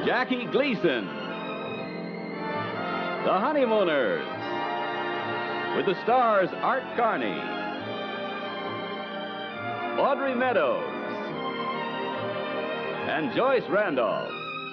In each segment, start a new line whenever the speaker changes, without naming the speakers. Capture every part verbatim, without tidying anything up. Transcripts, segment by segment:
Jackie Gleason. The Honeymooners, with the stars Art Carney, Audrey Meadows, and Joyce Randolph.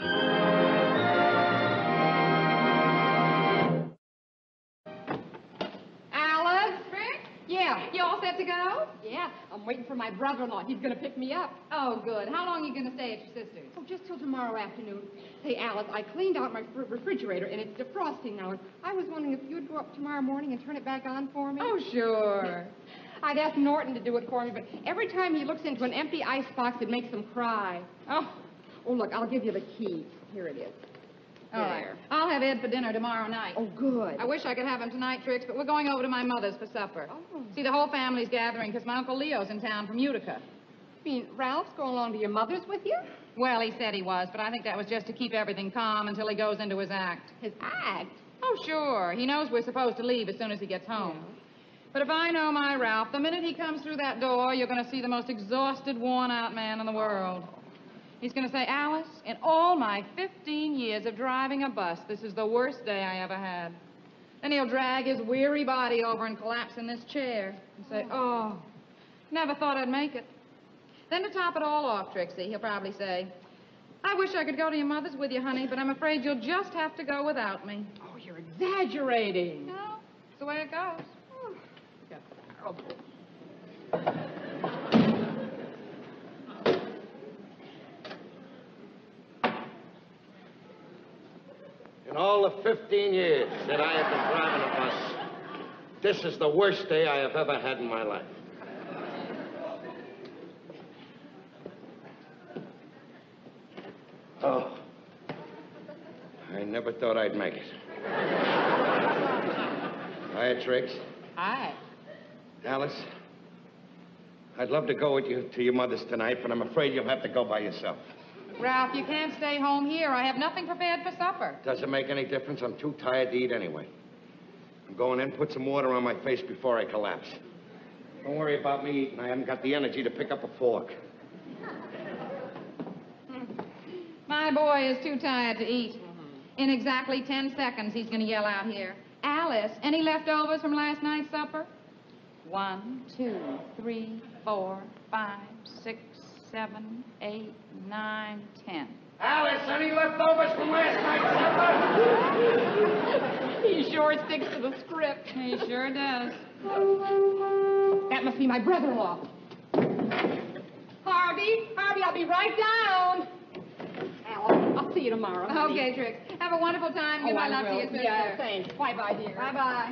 Alice? Rick? Yeah. You all set to go? Yeah. I'm waiting for my brother-in-law. He's going to pick me up. Oh, good. How long are you going to stay at your sister's? Oh, just till tomorrow afternoon. Say, Alice, I cleaned out my fr refrigerator, and it's defrosting now. I was wondering if you'd go up tomorrow morning and turn it back on for me. Oh, sure. I'd ask Norton to do it for me, but every time he looks into an empty icebox, it makes him cry. Oh, oh, look, I'll give you the key. Here it is.
All right. I'll have Ed for dinner tomorrow night.
Oh, good.
I wish I could have him tonight, Trix, but we're going over to my mother's for supper.
Oh.
See, the whole family's gathering because my Uncle Leo's in town from Utica.
You mean Ralph's going along to your mother's with you?
Well, he said he was, but I think that was just to keep everything calm until he goes into his act.
His act?
Oh, sure. He knows we're supposed to leave as soon as he gets home.
Yeah.
But if I know my Ralph, the minute he comes through that door, you're going to see the most exhausted, worn-out man in the world. He's going to say, Alice, in all my fifteen years of driving a bus, this is the worst day I ever had. Then he'll drag his weary body over and collapse in this chair and say, oh, never thought I'd make it. Then to top it all off, Trixie, he'll probably say, I wish I could go to your mother's with you, honey, but I'm afraid you'll just have to go without me.
Oh, you're exaggerating.
No, it's the way it goes.
In all the fifteen years that I have been driving a bus, this is the worst day I have ever had in my life. Oh, I never thought I'd make it. Hiya, Trix.
Hi.
Alice, I'd love to go with you to your mother's tonight, but I'm afraid you'll have to go by yourself.
Ralph, you can't stay home here. I have nothing prepared for supper.
Doesn't make any difference. I'm too tired to eat anyway. I'm going in, put some water on my face before I collapse. Don't worry about me eating. I haven't got the energy to pick up a fork.
My boy is too tired to eat. In exactly ten seconds, he's going to yell out here, Alice, any leftovers from last night's supper? One, two, three, four, five, six, seven, eight, nine, ten.
Alice, any leftovers from last night's supper?
He sure sticks to the script.
He sure does.
That must be my brother-in-law. Harvey, Harvey, I'll be right down. Alice, I'll see you tomorrow.
Okay, Trix. Have a wonderful time. Give
Oh,
my
I
love
will.
to your sister.
Yeah, thanks. Bye-bye, dear.
Bye-bye.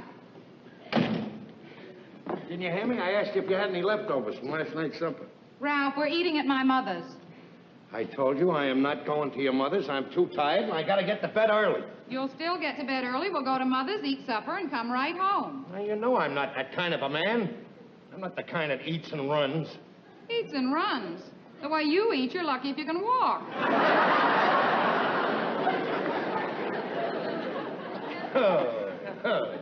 Didn't you hear me? I asked you if you had any leftovers from last night's supper.
Ralph, we're eating at my mother's.
I told you I am not going to your mother's. I'm too tired, and I got to get to bed early.
You'll still get to bed early. We'll go to Mother's, eat supper, and come right home.
Now, you know I'm not that kind of a man. I'm not the kind that eats and runs.
Eats and runs. The way you eat, you're lucky if you can walk.
Oh, oh.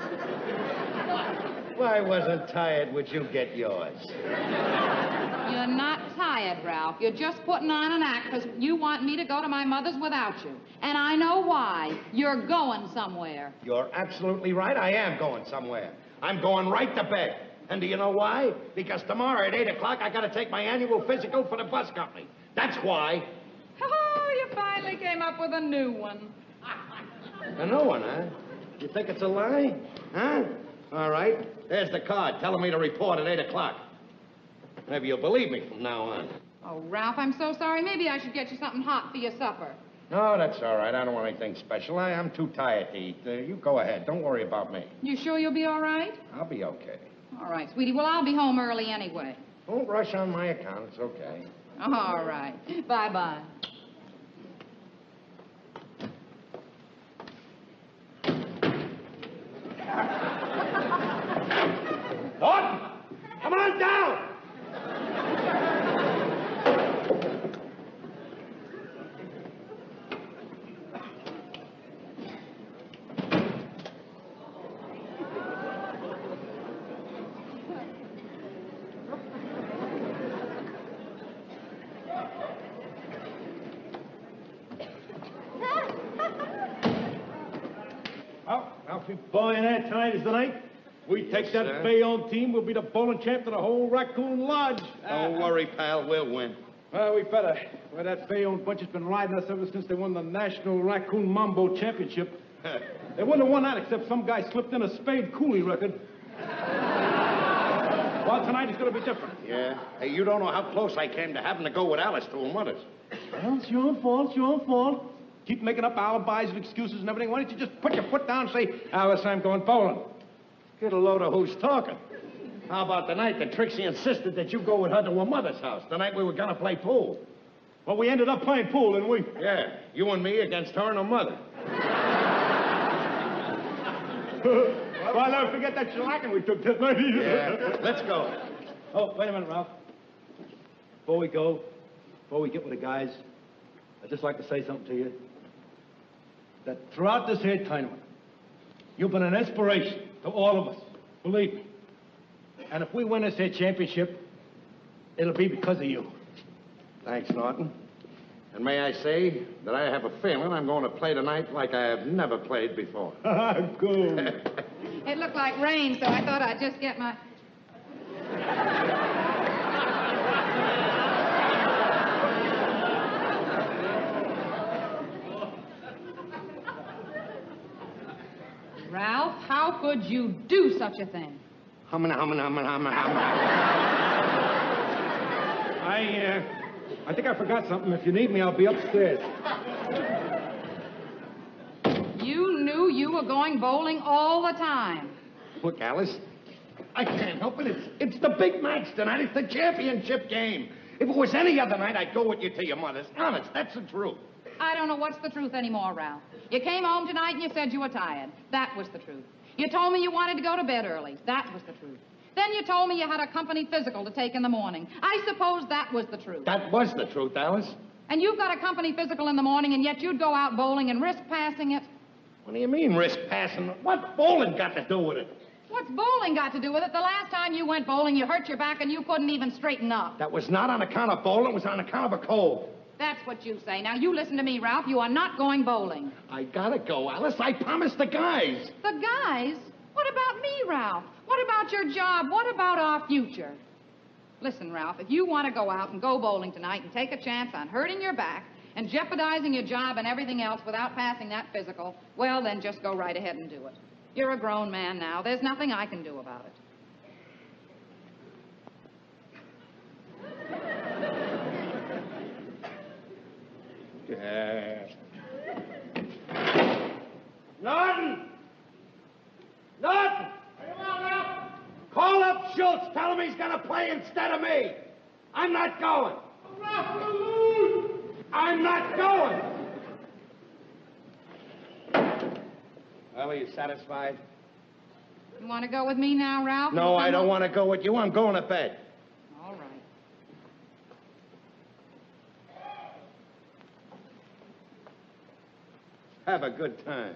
If I wasn't tired, would you get yours?
You're not tired, Ralph. You're just putting on an act because you want me to go to my mother's without you. And I know why. You're going somewhere.
You're absolutely right. I am going somewhere. I'm going right to bed. And do you know why? Because tomorrow at eight o'clock, I got to take my annual physical for the bus company. That's why.
Oh, you finally came up with a new one.
A new one, huh? You think it's a lie? Huh? All right. There's the card telling me to report at eight o'clock. Maybe you'll believe me from now on.
Oh, Ralph, I'm so sorry. Maybe I should get you something hot for your supper.
No, that's all right. I don't want anything special. I, I'm too tired to eat. Uh, you go ahead. Don't worry about me.
You sure you'll be all right?
I'll be okay.
All right, sweetie. Well, I'll be home early anyway.
Don't rush on my account. It's okay.
All right. Bye-bye.
Norton! Come on down!
me boy, and that tonight is the night. We take
Yes,
that
sir.
Bayonne team, we'll be the bowling champ to the whole Raccoon Lodge.
Don't worry, pal. We'll win.
Well, we better. Well, that Bayonne bunch has been riding us ever since they won the National Raccoon Mambo Championship. They wouldn't have won that except some guy slipped in a Spade Cooley record. Well, tonight is going to be different.
Yeah? Hey, you don't know how close I came to having to go with Alice to Honeymooners.
Well, it's your fault, it's your fault. Keep making up alibis and excuses and everything. Why don't you just put your foot down and say, Alice, I'm going bowling.
Get a load of who's talking. How about the night that Trixie insisted that you go with her to her mother's house? The night we were going to play pool.
Well, we ended up playing pool, didn't we?
Yeah, you and me against her and her mother.
Well, I'll never forget that shellacking we took that night.
Yeah, let's go.
Oh, wait a minute, Ralph. Before we go, before we get with the guys, I'd just like to say something to you. That throughout this here tournament, you've been an inspiration to all of us. Believe me. And if we win this here championship, it'll be because of you.
Thanks, Norton. And may I say that I have a feeling I'm going to play tonight like I have never played before.
Cool.
It looked like rain, so I thought I'd just get my... Ralph, how could you do such a thing?
Hummin', hummin', hummin', hummin', hummin'.
I, uh, I think I forgot something. If you need me, I'll be upstairs.
You knew you were going bowling all the time.
Look, Alice, I can't help it. It's, it's the big match tonight. It's the championship game. If it was any other night, I'd go with you to your mother's. Honest, that's the truth.
I don't know what's the truth anymore, Ralph. You came home tonight and you said you were tired. That was the truth. You told me you wanted to go to bed early. That was the truth. Then you told me you had a company physical to take in the morning. I suppose that was the truth.
That was the truth, Alice.
And you've got a company physical in the morning, and yet you'd go out bowling and risk passing it?
What do you mean, risk passing? What's bowling got to do with it?
What's bowling got to do with it? The last time you went bowling, you hurt your back and you couldn't even straighten up.
That was not on account of bowling. It was on account of a cold.
That's what you say. Now, you listen to me, Ralph. You are not going bowling.
I gotta go, Alice. I promised the guys.
The guys? What about me, Ralph? What about your job? What about our future? Listen, Ralph, if you want to go out and go bowling tonight and take a chance on hurting your back and jeopardizing your job and everything else without passing that physical, well, then just go right ahead and do it. You're a grown man now. There's nothing I can do about it.
Yeah. Norton! Norton! Call up Schultz. Tell him he's going to play instead of me. I'm not going. I'm not going. Well, are you satisfied?
You want to go with me now, Ralph?
No, I don't want to go with you. I'm going to bed.
All right.
Have a good time.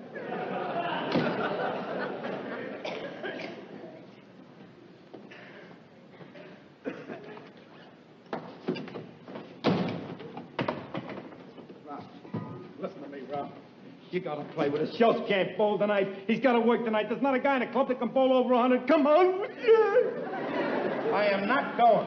Listen to me, Ralph. You gotta play with us. Schultz can't bowl tonight. He's gotta work tonight. There's not a guy in the club that can bowl over a hundred. Come on.
I am not going.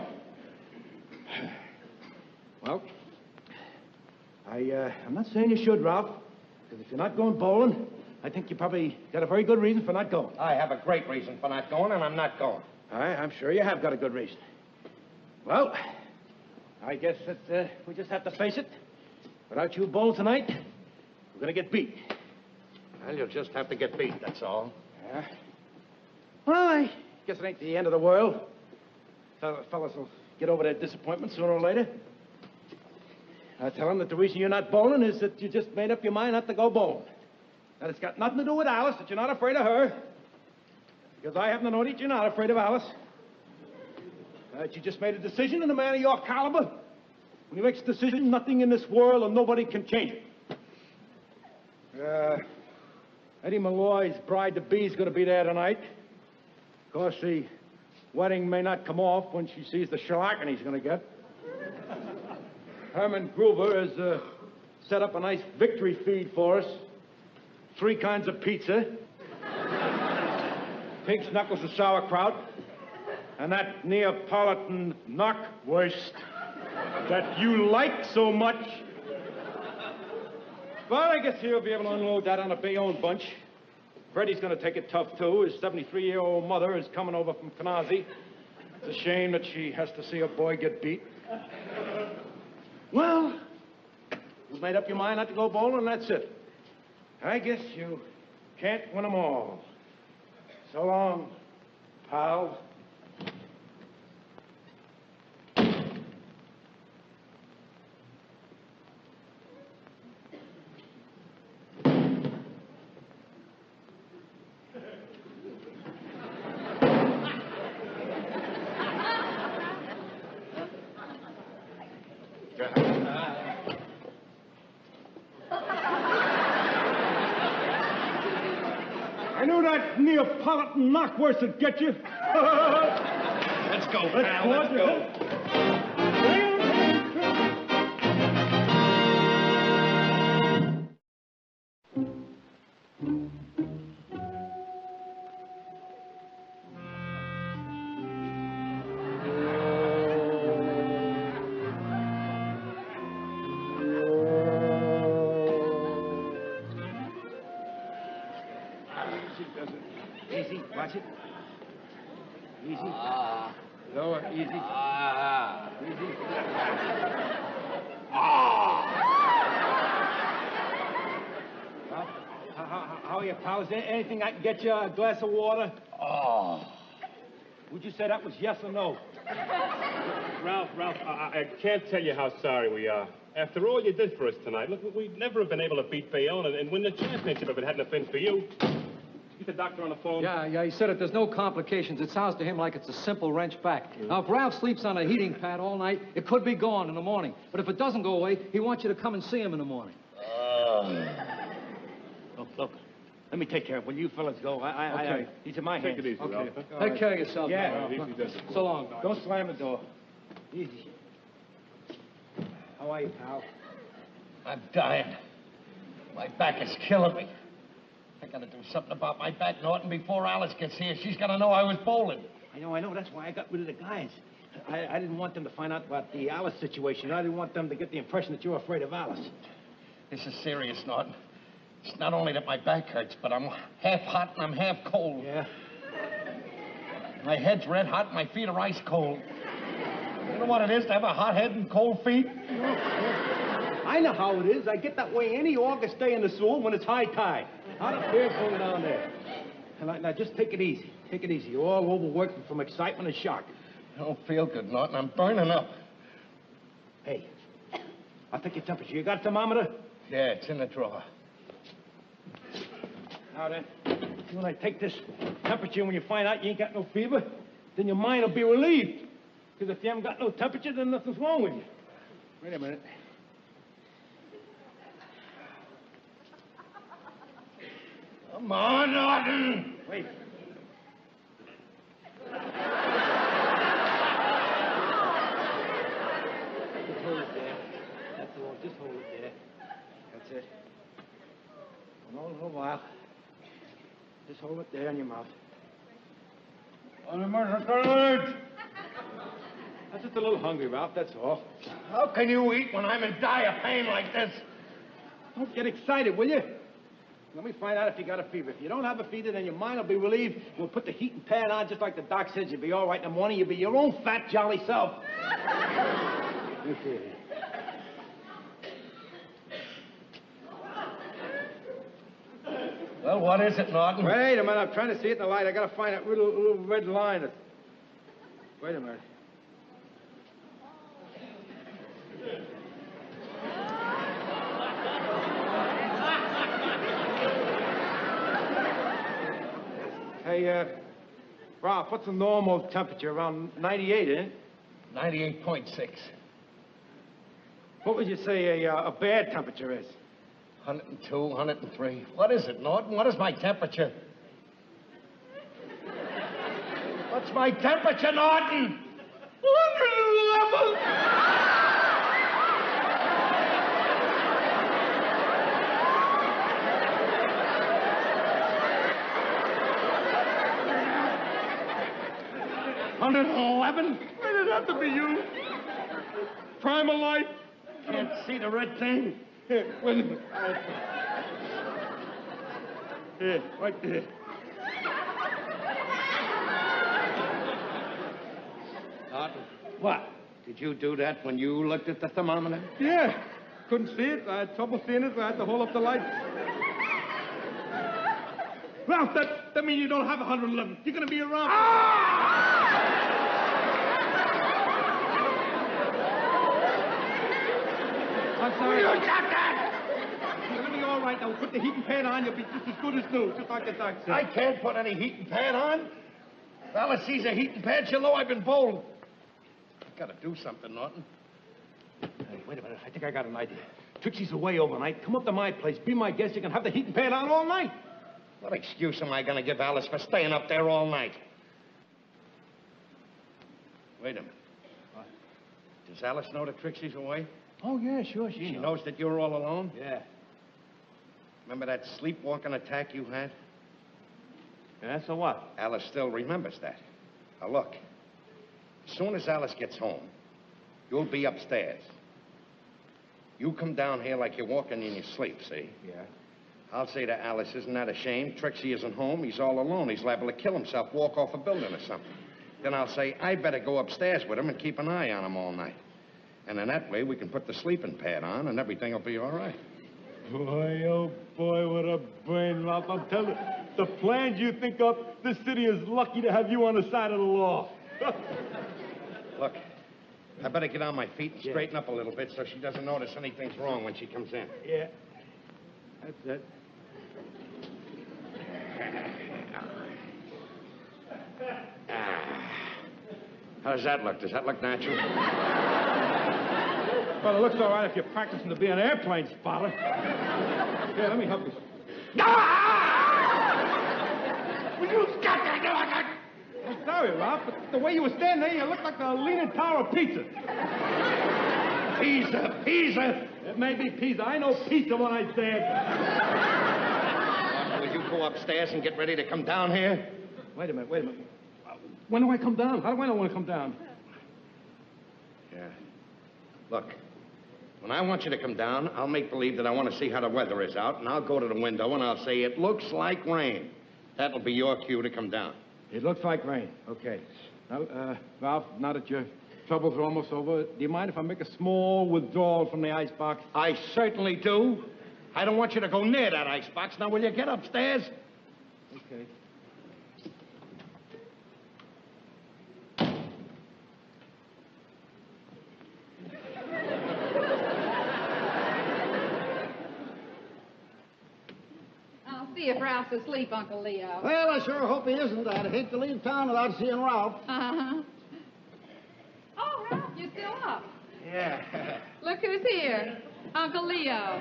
Well, I, uh, I'm not saying you should, Ralph. Because if you're not going bowling, I think you probably got a very good reason for not going.
I have a great reason for not going, and I'm not going.
I, I'm sure you have got a good reason. Well, I guess that uh, we just have to face it. Without you bowling tonight, we're going to get beat.
Well, you'll just have to get beat, that's all.
Yeah. Well, I guess it ain't the end of the world. So the fellas will get over their disappointment sooner or later. I tell them that the reason you're not bowling is that you just made up your mind not to go bowling. That it's got nothing to do with Alice, that you're not afraid of her. Because I happen to know that you're not afraid of Alice. That you just made a decision, and a man of your caliber, when he makes a decision, nothing in this world and nobody can change it. Uh, Eddie Malloy's bride-to-be is going to be there tonight. Of course, the wedding may not come off when she sees the shellacking he's going to get. Herman Gruber has uh, set up a nice victory feed for us. Three kinds of pizza. pig's knuckles of sauerkraut, and that Neapolitan knockwurst that you like so much. But I guess he'll be able to unload that on a Bayonne bunch. Freddie's going to take it tough, too. His seventy-three-year-old mother is coming over from Canarsie. It's a shame that she has to see a boy get beat. Well, you've made up your mind not to go bowling, and that's it. I guess you can't win them all. So long, pal. I knew that Neapolitan knockwurst would get you.
Let's go, pal. Let's go.
Easy, watch it. Easy.
Ah.
Lower, easy.
Ah.
Easy.
Ah.
Well, how, how, how are you, pal? Is there anything I can get you? A glass of water?
Oh.
Would you say that was yes or no?
Ralph, Ralph, I, I can't tell you how sorry we are. After all you did for us tonight, look, we'd never have been able to beat Bayonne and, and win the championship if it hadn't have been for you. Get the doctor on the phone.
Yeah, yeah, he said if there's no complications, it sounds to him like it's a simple wrench back. Mm. Now, if Ralph sleeps on a heating pad all night, it could be gone in the morning. But if it doesn't go away, he wants you to come and see him in the morning.
Uh, look, look. Let me take care of it. Will you fellas go? I, I,
Okay.
I, I, he's in my
Take
hands.
it easy,
Okay.
Ralph.
Take
right.
care of yourself.
Yeah.
Ralph.
Easy does it.
So long.
Don't slam the door. Easy. How are you, pal?
I'm dying. My back is killing me. I gotta do something about my back, Norton, before Alice gets here. She's gonna know I was bowling.
I know, I know. That's why I got rid of the guys. I, I didn't want them to find out about the Alice situation. I didn't want them to get the impression that you're afraid of Alice.
This is serious, Norton. It's not only that my back hurts, but I'm half hot and I'm half cold.
Yeah?
My head's red hot and my feet are ice cold. You know what it is to have a hot head and cold feet?
I know how it is. I get that way any August day in the Sewell when it's high tide. Hot up here, cold down there. And I, now, just take it easy. Take it easy. You're all overworked from excitement and shock.
I don't feel good, Norton. I'm burning up.
Hey, I'll take your temperature. You got a thermometer?
Yeah, it's in the drawer.
Now then, when I take this temperature, when you find out you ain't got no fever, then your mind will be relieved. Because if you haven't got no temperature, then nothing's wrong with you. Wait a minute.
Come on, Norton!
Wait. Just hold it there. That's all. Just hold it there. That's it. Hold on a little while. Just hold it there in your mouth.
Honeymooners, colorized.
I'm just a little hungry, Ralph, that's all.
How can you eat when I'm in dire pain like this?
Don't get excited, will you? Let me find out if you got a fever. If you don't have a fever, then your mind will be relieved. We'll put the heating pad on just like the doc says. You'll be all right in the morning. You'll be your own fat, jolly self. You see.
Well, what is it, Norton?
Wait a minute. I'm trying to see it in the light. I got to find that little, little red line. Wait a minute. Hey, uh, Ralph, what's the normal temperature? Around ninety-eight, isn't it?
ninety-eight point six.
What would you say a, uh, a bad temperature is?
one oh two, one oh three. What is it, Norton? What is my temperature? What's my temperature, Norton? one eleven! eleven?
Why did it have to be you? Prime of life?
Can't see the red thing.
Here, wait a minute. Here, right there.
Norton,
What?
did you do that when you looked at the thermometer?
Yeah. Couldn't see it. I had trouble seeing it. I had to hold up the light. Ralph, that, that means you don't have one hundred eleven. You're going to be around.
I'm sorry.
You got that! You're going to be all right now. Put the heating pad on. You'll be just as good as new, just like the doc said.
I can't put any heating pad on. Alice sees a heating pad, she'll know I've been bowling. I've got to do something, Norton.
Hey, wait a minute. I think I got an idea. Trixie's away overnight. Come up to my place. Be my guest. You can have the heating pad on all night.
What excuse am I going to give Alice for staying up there all night? Wait a minute.
What?
Does Alice know that Trixie's away?
Oh, yeah, sure. She,
She
knows.
knows that you're all alone?
Yeah.
Remember that sleepwalking attack you had?
Yeah, so what?
Alice still remembers that. Now, look. As soon as Alice gets home, you'll be upstairs. You come down here like you're walking in your sleep, see?
Yeah.
I'll say to Alice, isn't that a shame? Trixie isn't home. He's all alone. He's liable to kill himself, walk off a building or something. Then I'll say, I better go upstairs with him and keep an eye on him all night. And in that way, we can put the sleeping pad on and everything will be all right.
Boy, oh boy, what a brain, Ralph. I'm telling you, the plans you think of, this city is lucky to have you on the side of the law.
Look, I better get on my feet and straighten up a little bit so she doesn't notice anything's wrong when she comes in.
Yeah. That's it.
Ah. How does that look? Does that look natural?
Well, it looks all right if you're practicing to be an airplane spotter. Here, let me help you.
Will you stop that?
I'm sorry, Ralph, but the way you were standing there, you looked like the Leaning Tower of Pizza.
Pizza, Pizza.
It may be pizza. I know pizza when I say it.
Will you go upstairs and get ready to come down here?
Wait a minute, wait a minute. Uh, When do I come down? How do I know when to come down?
Yeah. Look, when I want you to come down, I'll make believe that I want to see how the weather is out, and I'll go to the window and I'll say, it looks like rain. That'll be your cue to come down.
It looks like rain. Okay. Now, uh, Ralph, now that your troubles are almost over, do you mind if I make a small withdrawal from the icebox?
I certainly do. I don't want you to go near that icebox. Now, will you get upstairs?
Okay.
I'll see if Ralph's asleep, Uncle Leo.
Well, I sure hope he isn't. I'd hate to leave town without seeing Ralph.
Uh-huh. Oh, Ralph, you're still up.
Yeah.
Look who's here. Uncle Leo.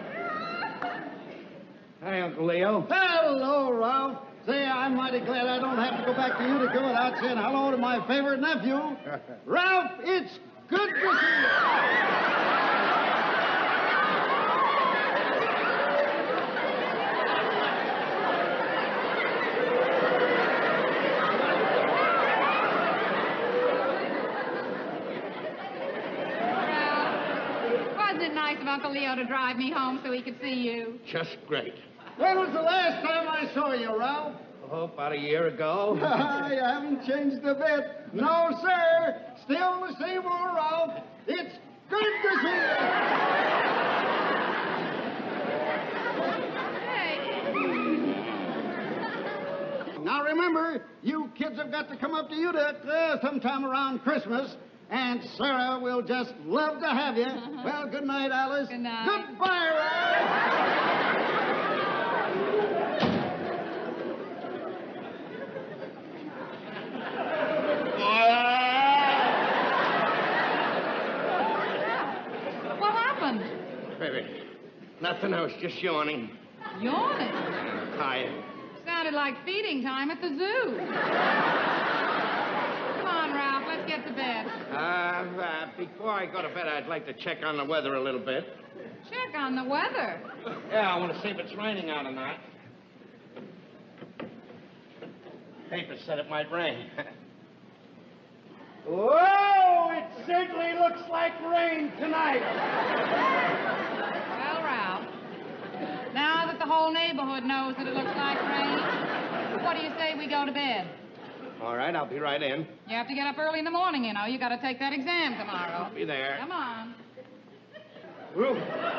Hi, Uncle Leo.
Hello, Ralph. Say, I'm mighty glad I don't have to go back to Utica without saying hello to my favorite nephew. Ralph, it's good to see you.
Wasn't it nice of Uncle Leo to drive me home so he could see you?
Just great.
When was the last time I saw you, Ralph?
Oh, about a year ago.
I haven't changed a bit. No, sir. Still the same old Ralph. It's good to see you.
Hey.
Now, remember, you kids have got to come up to Utica sometime around Christmas. And Sarah will just love to have you. Well, good night, Alice.
Good night.
Goodbye, Ralph.
What happened?
Baby, nothing. I was just yawning.
Yawning.
I'm tired.
Sounded like feeding time at the zoo. Come on, Ralph. Let's get to bed.
Uh, uh, before I go to bed, I'd like to check on the weather a little bit.
Check on the weather.
Yeah, I want to see if it's raining out or not. Paper said it might rain.
Whoa, it certainly looks like rain tonight.
Well, Ralph, now that the whole neighborhood knows that it looks like rain, what do you say we go to bed?
All right, I'll be right in.
You have to get up early in the morning, you know. You got to take that exam tomorrow.
I'll be there.
Come on.
Ooh.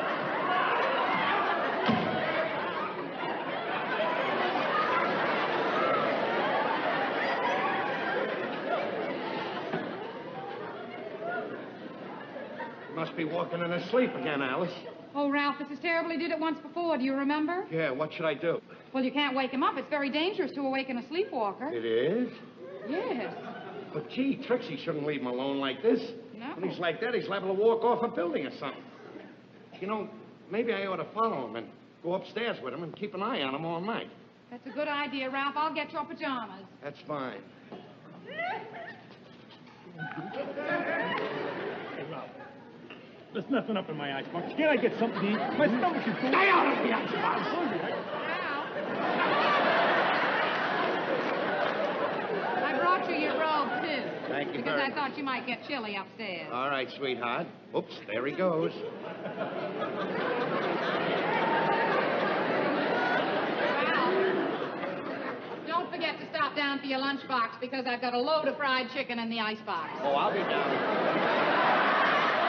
You must be walking in her sleep again, Alice.
Oh, Ralph, this is terrible. He did it once before. Do you remember?
Yeah, what should I do?
Well, you can't wake him up. It's very dangerous to awaken a sleepwalker.
It is?
Yes.
But, gee, Trixie shouldn't leave him alone like this.
No.
When he's like that, he's liable to walk off a building or something. You know, maybe I ought to follow him and go upstairs with him and keep an eye on him all night.
That's a good idea, Ralph. I'll get your pajamas.
That's fine.
Hey, Ralph. There's nothing up in my icebox. Can't I get something to eat? My stomach is full.
Stay out of the icebox.
Ralph. I brought you your robe, too.
Thank you
Because
very
I
much.
thought you might get chilly upstairs.
All right, sweetheart. Oops, there he goes.
Don't forget to stop down for your lunchbox because I've got a load of fried chicken in the icebox.
Oh, I'll be down.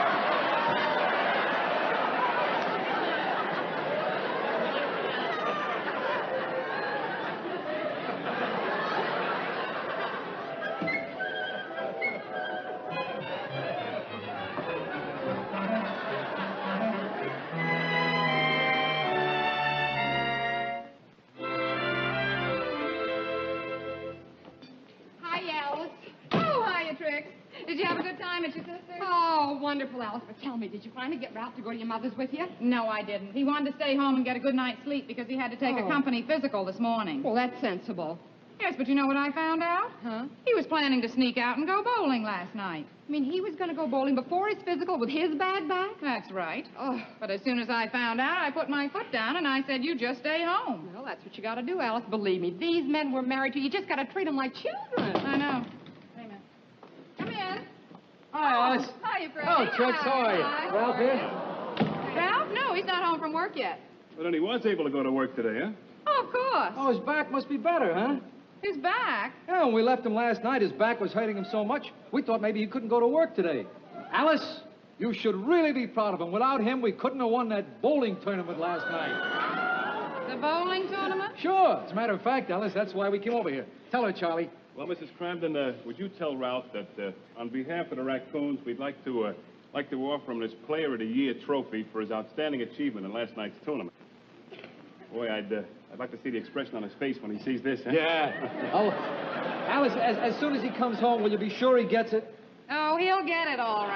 Hi, Alice.
Oh, hiya, Trix. Did you have a good time at your sister's?
Oh, wonderful, Alice. But tell me, did you finally get Ralph to go to your mother's with you?
No, I didn't. He wanted to stay home and get a good night's sleep because he had to take
Oh.
a company physical this morning.
Well, that's sensible.
Yes, but you know what I found out?
Huh?
He was planning to sneak out and go bowling last night.
I mean, he was going to go bowling before his physical with his bad back?
That's right.
Oh,
But as soon as I found out, I put my foot down and I said, you just stay home.
well, that's what you got to do, Alice. Believe me, these men we're married to, you just got to treat them like children.
I know. Wait a minute. Come in.
Hi, Alice.
Hiya, Fred.
Oh, Trix, how are you?
Hi.
Ralph here?
Ralph? No, he's not home from work yet.
But then he was able to go to work today, huh?
Oh, of course.
Oh, his back must be better, huh?
His back.
Yeah, when we left him last night, his back was hurting him so much, we thought maybe he couldn't go to work today. Alice, you should really be proud of him. Without him, we couldn't have won that bowling tournament last night.
The bowling tournament?
Sure. As a matter of fact, Alice, that's why we came over here. Tell her, Charlie.
Well, Missus Cramden, uh, would you tell Ralph that uh, on behalf of the Raccoons, we'd like to uh, like to offer him this Player of the Year trophy for his outstanding achievement in last night's tournament. Boy, I'd uh, I'd like to see the expression on his face when he sees this. Huh?
Yeah. Oh, Alice, as, as soon as he comes home, will you be sure he gets it?
Oh, he'll get it all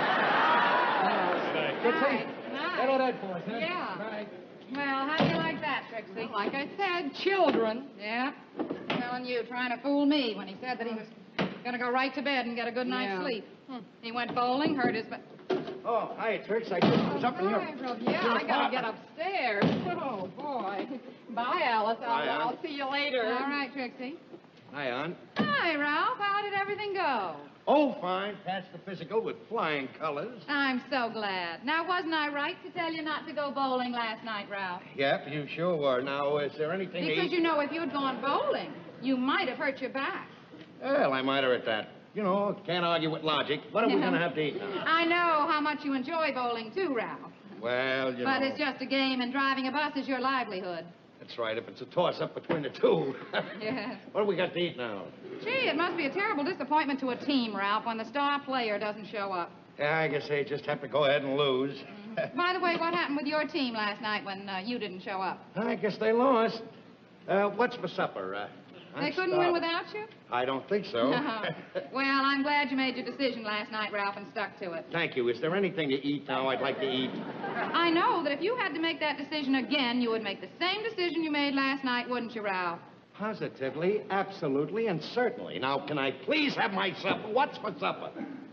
right.
Good
Night.
thing.
Night.
That all that for us, huh?
Yeah.
Right.
Well, how do you like that, Trixie?
Like I said, children.
Yeah. Telling you, trying to fool me when he said that he was going to go right to bed and get a good night's
Yeah.
sleep. Hmm. He went bowling, hurt his back.
Oh, hi, Trix. I just was up in your...
Hi, Ralph. Yeah, I got to get upstairs. Oh, boy. Bye, Alice. I'll,
Bye, Ann.
I'll see you later.
All right, Trixie.
Hi, Aunt.
Hi, Ralph. How did everything go?
Oh, fine. Passed the physical with flying colors.
I'm so glad. Now, wasn't I right to tell you not to go bowling last night, Ralph?
Yep, you sure were. Now, is there anything to
Because
eat?
you know, if you'd gone bowling, you might have hurt your back.
Well, I might have at that. You know, can't argue with logic. What are we going to have to eat now?
I know how much you enjoy bowling, too, Ralph.
Well, you
But
know.
it's just a game, and driving a bus is your livelihood.
That's right, if it's a toss-up between the two.
Yes.
What do we got to eat now?
Gee, it must be a terrible disappointment to a team, Ralph, when the star player doesn't show up.
Yeah, I guess they just have to go ahead and lose.
By the way, what happened with your team last night when uh, you didn't show up?
I guess they lost. Uh, what's for supper? Uh, I'm
They couldn't
starving.
win without you?
I don't think so.
Well, I'm glad you made your decision last night, Ralph, and stuck to it.
Thank you. Is there anything to eat now I'd like to eat?
I know that if you had to make that decision again, you would make the same decision you made last night, wouldn't you, Ralph?
Positively, absolutely, and certainly. Now, can I please have my supper? What's for supper?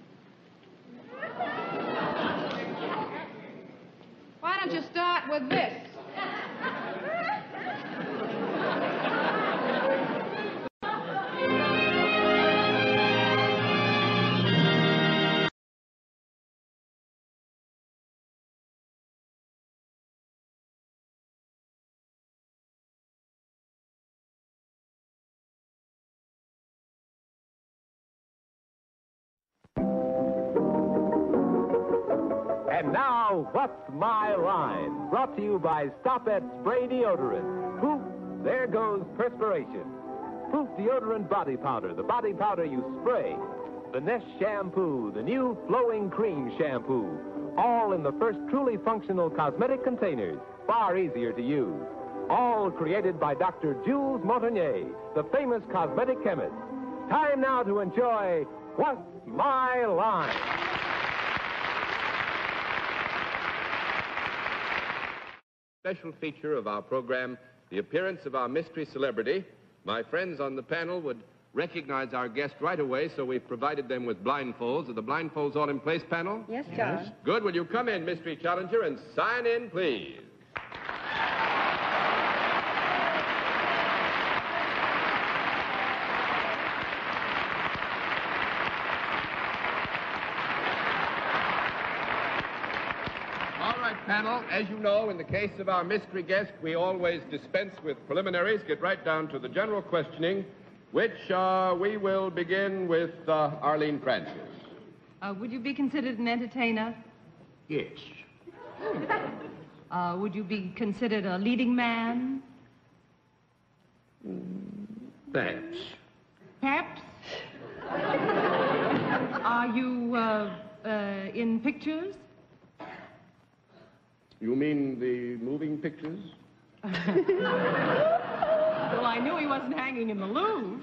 Why don't you start with this?
And now, What's My Line? Brought to you by Stop at Spray Deodorant. Poof, there goes perspiration. Poof Deodorant Body Powder, the body powder you spray. The Nest Shampoo, the new flowing cream shampoo. All in the first truly functional cosmetic containers, far easier to use. All created by Doctor Jules Montagnier, the famous cosmetic chemist. Time now to enjoy What's My Line?
Special feature of our program, the appearance of our mystery celebrity. My friends on the panel would recognize our guest right away, so we've provided them with blindfolds. Are the blindfolds all in place, panel?
Yes, John. Yes.
Good. Will you come in, mystery challenger, and sign in, please? Panel, as you know, in the case of our mystery guest, we always dispense with preliminaries, get right down to the general questioning, which uh, we will begin with uh, Arlene Francis.
Uh, would you be considered an entertainer?
Yes.
Uh, would you be considered a leading man?
Perhaps.
Perhaps? Are you uh, uh, in pictures?
You mean the moving pictures?
Well, I knew he wasn't hanging in the Louvre.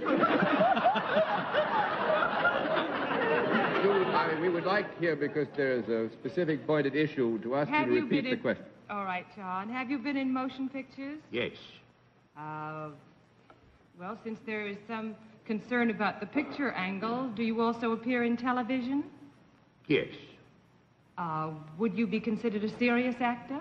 you, I mean, we would like here, because there's a specific point at issue, to ask
Have
you to
you
repeat
been
the
in...
question.
All right, John. Have you been in motion pictures?
Yes.
Uh, well, since there is some concern about the picture angle, do you also appear in television?
Yes.
Uh, would you be considered a serious actor?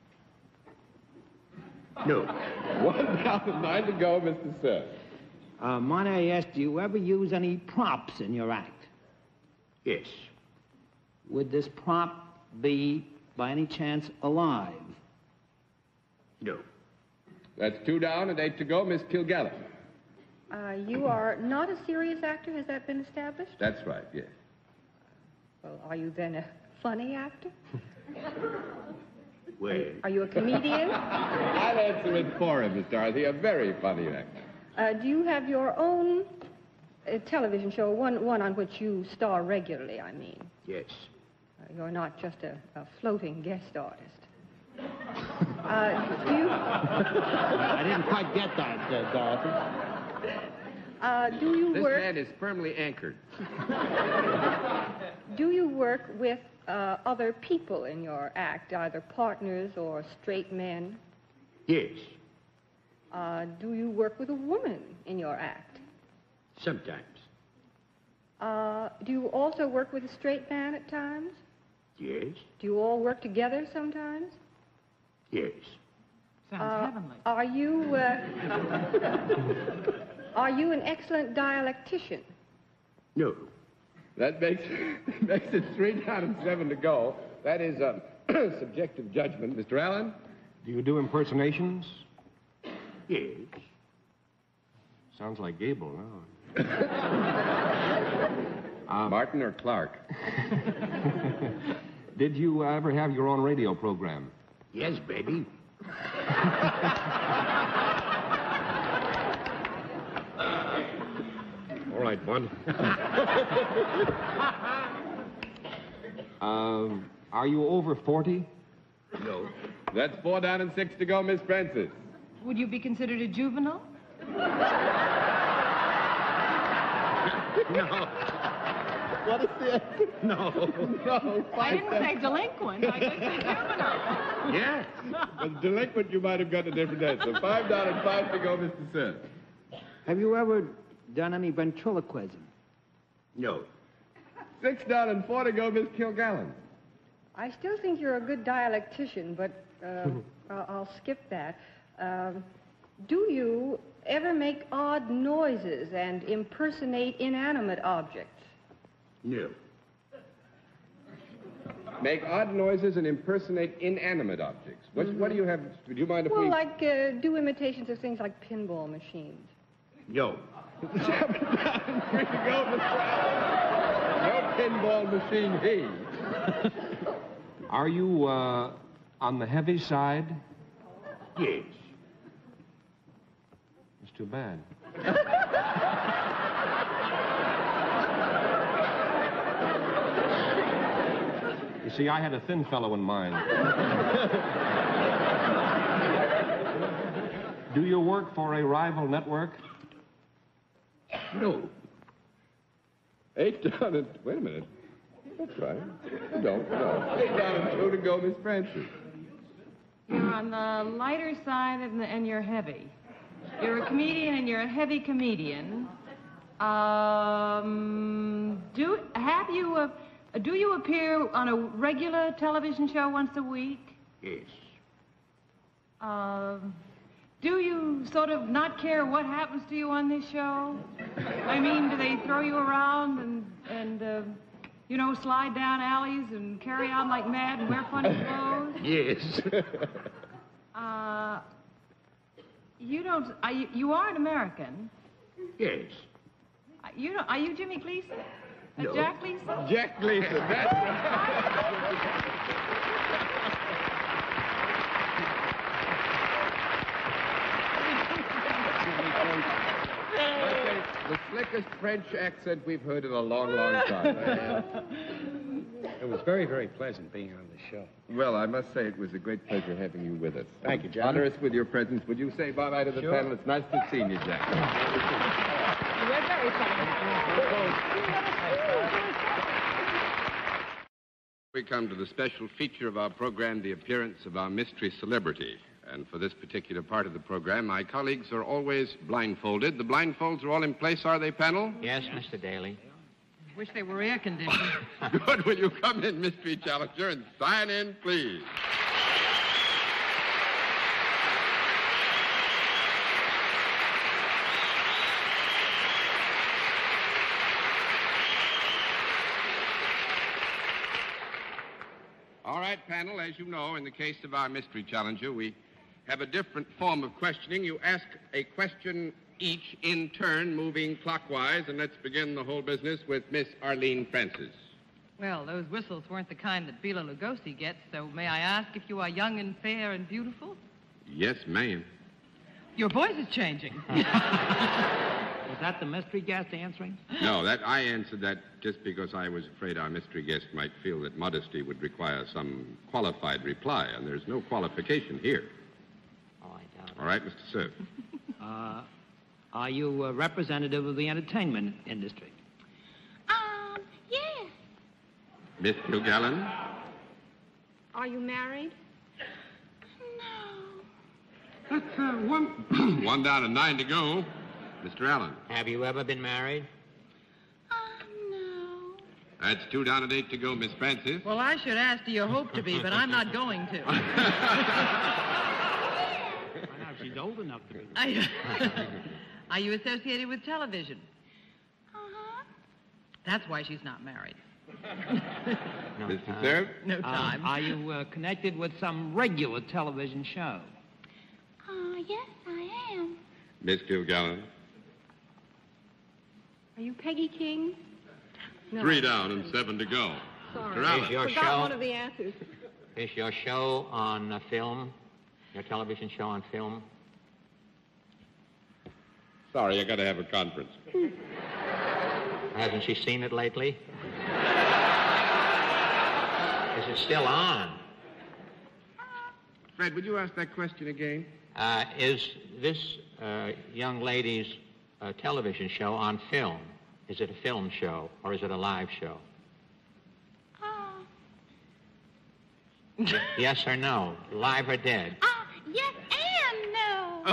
No.
One down and nine to go, Mister Sir.
Uh, might I ask, do you ever use any props in your act?
Yes.
Would this prop be, by any chance, alive?
No.
That's two down and eight to go, Miss Kilgallen.
Uh, you are not a serious actor, has that been established?
That's right, yes.
Well, are you then a funny actor?
Well.
Are you a comedian?
I'll answer it for him, Miss Dorothy. A very funny actor.
Uh, do you have your own uh, television show, one, one on which you star regularly, I mean?
Yes.
Uh, you're not just a, a floating guest artist. Uh, do you...
I didn't quite get that, uh, Dorothy.
Uh, do you
this
work...
man is firmly anchored.
Do you work with uh, other people in your act, either partners or straight men?
Yes.
Uh, do you work with a woman in your act?
Sometimes.
Uh, do you also work with a straight man at times?
Yes.
Do you all work together sometimes?
Yes.
Sounds
Uh,
heavenly.
Are you, uh, are you an excellent dialectician?
No.
That makes, makes it three down and seven to go. That is a subjective judgment. Mister Allen?
Do you do impersonations?
Yes.
Sounds like Gable now.
uh, Martin or Clark?
Did you ever have your own radio program?
Yes, baby.
All right, Bud. um, are you over forty?
No.
That's four down and six to go, Miss Francis.
Would you be considered a juvenile?
No. What is this? No.
No.
I didn't say delinquent. I just said juvenile.
Yes. But delinquent, you might have gotten a different answer. Five down and five to go, Mister Sir.
Have you ever done any ventriloquism?
No.
Six down and four to go, Miss Kilgallen.
I still think you're a good dialectician, but uh, I'll, I'll skip that. Um, do you ever make odd noises and impersonate inanimate objects?
No.
Make odd noises and impersonate inanimate objects. What,
Mm-hmm.
what do you have? Do you mind if
Well,
we...
like uh, do imitations of things like pinball machines.
No.
Seven down and three to go, Mister Allen. No pinball machine, he.
Are you, uh, on the heavy side?
Yes.
It's too bad. You see, I had a thin fellow in mind. Do you work for a rival network?
No. Eight down and... Wait a minute. That's right. You don't, no. Eight down and two to go, Miss Francis.
You're on the lighter side and, the, and you're heavy. You're a comedian and you're a heavy comedian. Um, do have you uh, do you appear on a regular television show once a week?
Yes.
Um, do you sort of not care what happens to you on this show? I mean, do they throw you around and and uh, you know, slide down alleys and carry on like mad and wear funny clothes?
Yes.
uh, you don't. Are you, you are an American.
Yes.
Uh, You don't. Are you Jimmy Gleason? Uh,
No.
Jack Gleason?
Jack Gleason, that's right. The slickest French accent we've heard in a long, long time.
It was very, very pleasant being on the show.
Well, I must say it was a great pleasure having you with us.
Thank you, Jack.
Honor us with your presence. Would you say bye-bye to the
Sure.
panel? It's nice to have seen you, Jack.
We're very
We come to the special feature of our program, the appearance of our mystery celebrity. And for this particular part of the program, my colleagues are always blindfolded. The blindfolds are all in place, are they, panel?
Yes, Mister Daly.
Wish they were air conditioned.
Good. Will you come in, Mystery Challenger, and sign in, please? All right, panel, as you know, in the case of our Mystery Challenger, we have a different form of questioning. You ask a question each in turn, moving clockwise, and let's begin the whole business with Miss Arlene Francis.
Well, those whistles weren't the kind that Bela Lugosi gets, so may I ask if you are young and fair and beautiful?
Yes, ma'am.
Your voice is changing.
Was that the mystery guest answering?
No, that I answered that just because I was afraid our mystery guest might feel that modesty would require some qualified reply, and there's no qualification here.
Oh, I doubt it.
All right, Mister Cerf.
Uh, are you a representative of the entertainment industry?
Um, yes.
Miss Kilgallen?
Are you married?
That's uh, one, one down and nine to go. Mister Allen?
Have you ever been married?
That's two down and eight to go, Miss Francis.
Well, I should ask, do you hope to be, but I'm not going to.
Why not? She's old enough to be.
I, are you associated with television?
Uh-huh.
That's why she's not married.
No
Mister
time.
Cerf?
No
Uh,
time.
are you uh, connected with some regular television show?
Uh, yes, I am.
Miss Kilgallen?
Are you Peggy King? No.
Three down and seven to go.
Sorry.
Mister Allen?
Is your
Forgot
show-
one of the answers.
Is your show on uh, film? Your television show on film?
Sorry, I got to have a conference.
Hasn't she seen it lately? Is it still on?
Fred, would you ask that question again?
Uh, is this uh, young lady's uh, television show on film? Is it a film show or is it a live show?
Uh,
Yes or no? Live or dead?
uh, yes and no.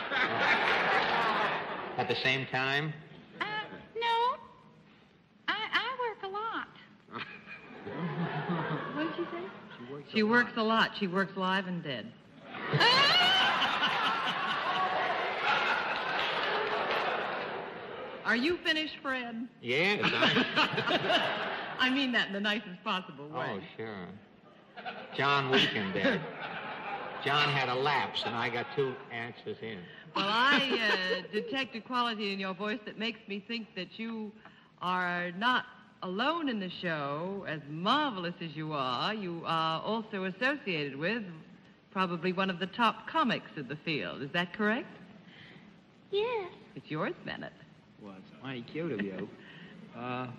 At the same time?
Uh, no. I, I work a lot.
What did she say?
She works a lot. She works live and dead. Are you finished, Fred?
Yes. I...
I mean that in the nicest possible way.
Oh, sure. John Weekend dead. John had a lapse, and I got two answers in.
Well, I uh, detect a quality in your voice that makes me think that you are not
alone in the show, as marvelous as you are, you are also associated with probably one of the top comics of the field. Is that correct?
Yes.
It's yours, Bennett.
Well, it's mighty cute of you. Uh,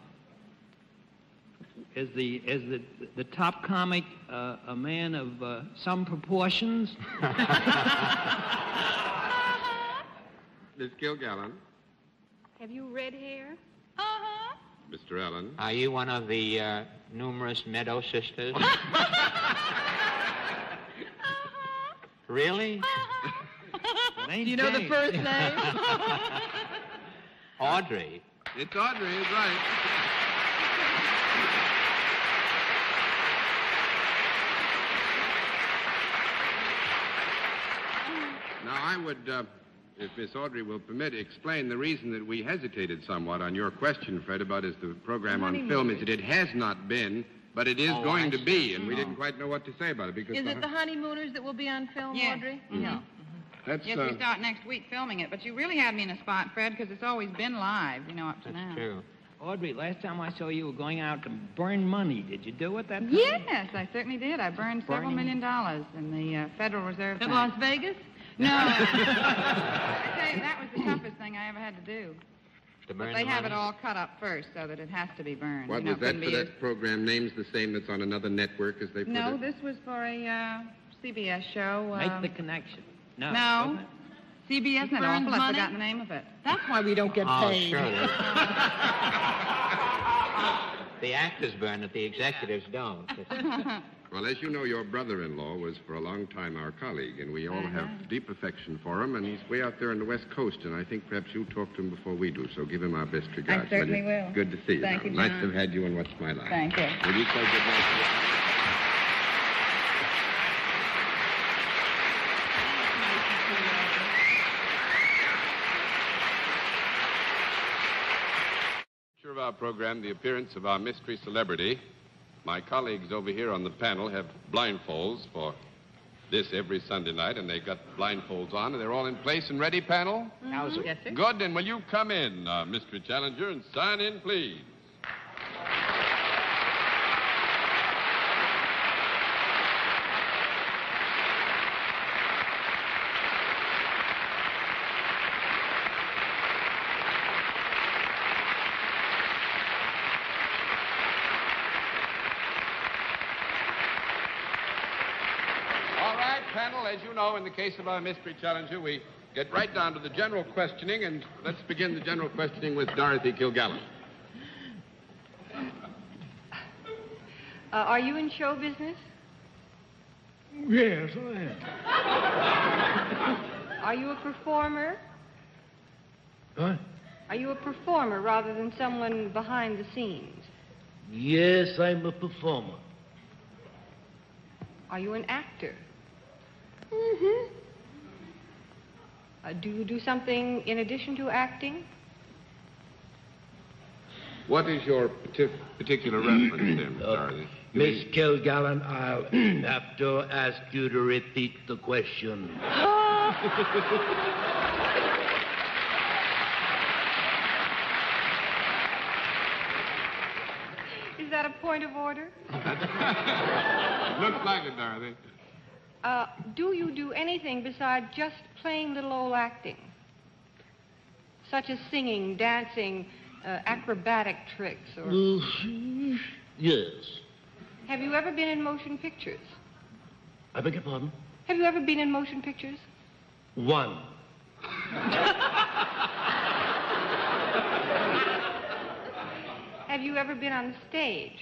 is the is the the top comic uh, a man of uh, some proportions?
Miss Kilgallen,
Have you red hair?
Uh-huh.
Mister Allen.
Are you one of the uh, numerous Meadow sisters? Really?
It ain't
Do you know the
Jane.
first name?
Audrey.
It's Audrey, is right. Now, I would, uh, if Miss Audrey will permit, explain the reason that we hesitated somewhat on your question, Fred, about is the program on film, is that it has not been, but it is
Oh,
going
I
to
see.
be, and we
Oh.
didn't quite know what to say about it because
Is
the-
it the Honeymooners that will be on film,
Yes.
Audrey?
Mhm.
Yeah.
that's
Yes,
uh,
we start next week filming it, but you really had me in a spot, Fred, because it's always been live, you know, up to now.
That's true.
Audrey, last time I saw you were going out to burn money. Did you do it that time?
Yes, I certainly did. I burned several
Burning-
million dollars in the uh, Federal Reserve
At
Bank.
Las Vegas?
No. I tell you, that was the toughest thing I ever had to do.
To
But
burn
they
the
have it
money?
all cut up first so that it has to be burned.
what
you know,
was
it
that
couldn't
for
be
that program? Name's the same that's on another network, as they put
No,
it?
this was for a uh, C B S show.
Make
um,
the connection. No.
No.
wasn't it?
C B S,
It
and
burns
awful. I've
money?
forgotten the name of it.
That's why we don't get
Oh,
paid.
sure. The actors burn it, the executives don't.
Well, as you know, your brother-in-law was for a long time our colleague, and we all
Uh-huh.
have deep affection for him, and he's way out there on the West Coast, and I think perhaps you'll talk to him before we do, so give him our best regards.
certainly
you?
will.
Good to see you.
Thank
now.
you,
Nice
John.
to have had you in What's My Life.
Thank you.
Will you say good night to you? Of our program, the appearance of our mystery celebrity. My colleagues over here on the panel have blindfolds for this every Sunday night, and they've got blindfolds on, and they're all in place and ready, panel?
How's it?
Yes, sir.
Good, then will you come in, uh, Mystery Challenger, and sign in, please? All right, panel, as you know, in the case of our mystery challenger, we get right down to the general questioning, and let's begin the general questioning with Dorothy Kilgallen.
Uh, are you in show business?
Yes, I am.
Are you a performer?
What?
Are you a performer rather than someone behind the scenes?
Yes, I'm a performer.
Are you an actor?
Mm-hmm.
Uh, do you do something in addition to acting?
What is your partic- particular reference there, Miss Dorothy?
Miss Kilgallen, I'll have to ask you to repeat the question.
Is that a point of order?
Looks like it, Dorothy.
Uh, do you do anything besides just plain little old acting? Such as singing, dancing, uh, acrobatic tricks, or...
Yes.
Have you ever been in motion pictures?
I beg your pardon?
Have you ever been in motion pictures?
One.
Have you ever been on the stage?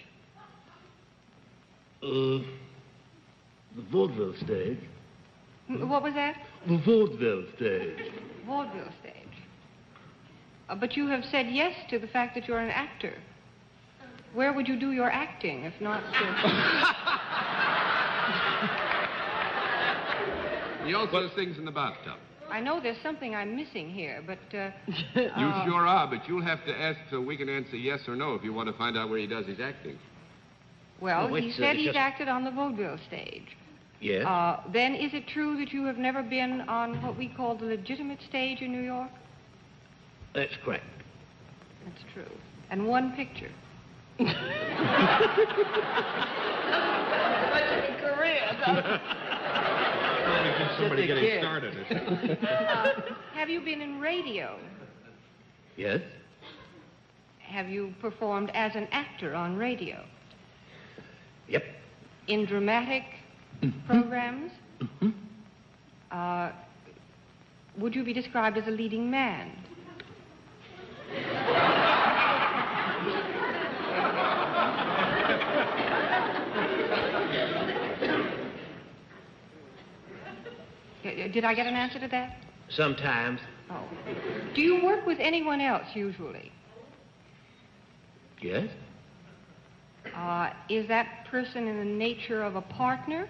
Uh, the vaudeville stage.
Hmm, What was that?
The vaudeville stage.
Vaudeville stage. Uh, but you have said yes to the fact that you're an actor. Where would you do your acting if not
He also sings in the bathtub.
I know there's something I'm missing here, but... Uh,
You
uh,
sure are, but you'll have to ask so we can answer yes or no if you want to find out where he does his acting.
Well,
No,
he
it's, uh,
said
it's
he's
just-
acted on the vaudeville stage.
Yes?
Uh, then is it true that you have never been on what we call the legitimate stage in New York?
That's correct.
That's true. And one picture.
Such a career, doesn't it?
Somebody
Just a
getting
kid.
started.
Uh, have you been in radio?
Yes?
Have you performed as an actor on radio?
Yep.
In dramatic programs? Uh, would you be described as a leading man? Did I get an answer to that?
Sometimes.
Oh. Do you work with anyone else usually?
Yes?
Uh, is that person in the nature of a partner?